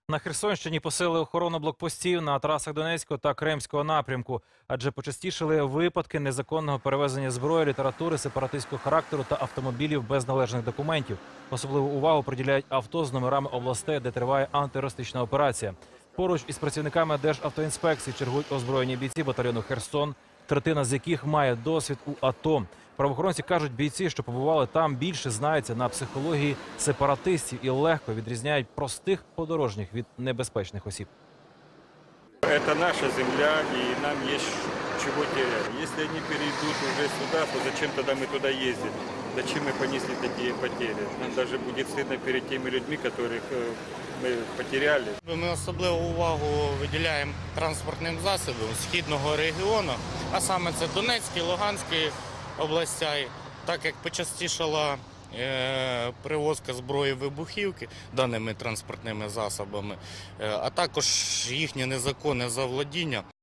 На Херсонщині посилили охорону блокпостів на трасах Донецького та Кримського напрямку, адже почастішали випадки незаконного перевезення зброї, літератури сепаратистського характеру та автомобілів без належних документів. Особливу увагу приділяють авто з номерами областей, де триває антитерористична операція. Поруч із працівниками Державтоінспекції чергують озброєні бійці батальйону «Херсон», третина з яких має досвід у АТО. Правоохоронці кажуть, бійці, що побували там, більше знаються на психології сепаратистів і легко відрізняють простих подорожніх від небезпечних осіб. Это наша земля, и нам есть чего терять. Если они перейдут уже сюда, то зачем тогда мы туда ездили? Зачем мы понесли такие потери? Нам даже будет стыдно перед теми людьми, которых ми потеряли. Ми особливу увагу виділяємо транспортним засобам східного регіону, а саме це Донецький, Луганський області, так як почастішала перевозка зброї вибухівки даними транспортними засобами, а також їхнє незаконне заволодіння.